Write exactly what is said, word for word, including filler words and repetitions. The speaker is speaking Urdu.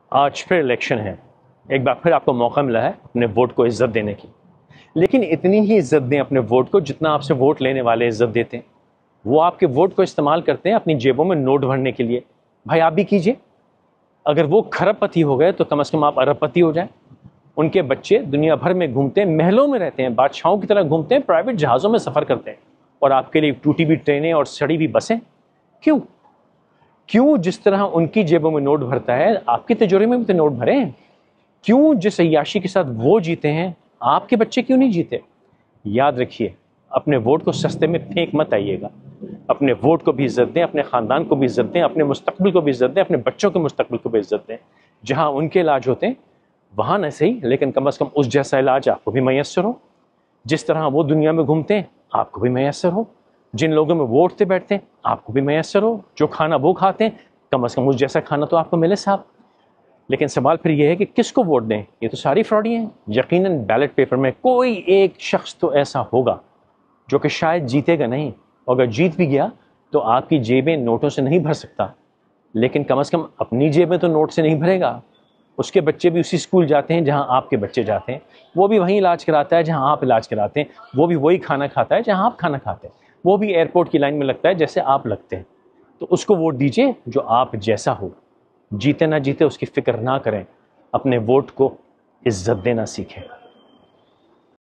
آج پھر الیکشن ہے، ایک بار پھر آپ کو موقع ملا ہے اپنے ووٹ کو عزت دینے کی، لیکن اتنی ہی عزت دیں اپنے ووٹ کو جتنا آپ سے ووٹ لینے والے عزت دیتے ہیں۔ وہ آپ کے ووٹ کو استعمال کرتے ہیں اپنی جیبوں میں نوٹ بھرنے کے لیے، بھائی آپ بھی کیجئے۔ اگر وہ کھرب پتی ہو گئے تو کم از کم آپ ارب پتی ہو جائیں۔ ان کے بچے دنیا بھر میں گھومتے ہیں، محلوں میں رہتے ہیں، بادشاہوں کی طرح گھومتے ہیں، پرائیویٹ جہازوں میں سفر کرتے ہیں، اور آپ کے لیے ٹوٹی ہوئی ٹرینیں اور سڑی ہوئی بسیں۔ کیوں کیوں جس طرح ان کی جیبوں میں نوٹ بھرتا ہے آپ کی تجوری میں بھی تو نوٹ بھریں۔ کیوں جس عیاشی کے ساتھ وہ جیتے ہیں آپ کے بچے کیوں نہیں جیتے؟ یاد رکھیے، اپنے ووٹ کو سستے میں پھینک مت آئیے گا۔ اپنے ووٹ کو بھی عزت دیں، اپنے خاندان کو بھی عزت دیں، اپنے مستقبل کو بھی عزت دیں، اپنے بچوں کے مستقبل کو بھی عزت دیں۔ جہاں ان کے علاج ہوتے ہیں وہاں نہ صحیح، لیکن کم از کم اس جیسا علاج آپ کو بھی میسر ہو، جس طرح وہ دنیا میں گھومتے ہیں آپ کو بھی میسر ہو، جن لوگوں میں وہ اٹھتے بیٹھتے ہیں آپ کو بھی میسر ہو، جو کھانا وہ کھاتے ہیں کم از کم اس جیسا کھانا تو آپ کو ملے صاحب۔ لیکن سوال پھر یہ ہے کہ کس کو ووٹ دیں؟ یہ تو ساری فراڈی ہیں۔ یقیناً بیلٹ پیپر میں کوئی ایک شخص تو ایسا ہوگا جو کہ شاید جیتے گا نہیں، اور اگر جیت بھی گیا تو آپ کی جیبیں نوٹوں سے نہیں بھر سکتا، لیکن کم از کم اپنی جیبیں تو نوٹ سے نہیں بھرے گا۔ اس کے بچے بھی اسی اسکول جاتے ہیں جہاں آپ کے بچے جاتے ہیں، وہ بھی وہیں علاج کراتا ہے جہاں آپ علاج کراتے ہیں، وہ بھی وہی کھانا کھاتا ہے جہاں آپ کھانا کھاتے ہیں، وہ بھی ایئرپورٹ کی لائن میں لگتا ہے جیسے آپ لگتے ہیں۔ تو اس کو ووٹ دیجئے جو آپ جیسا ہو، جیتے نہ جیتے اس کی فکر نہ کریں، اپنے ووٹ کو عزت دینا سیکھیں۔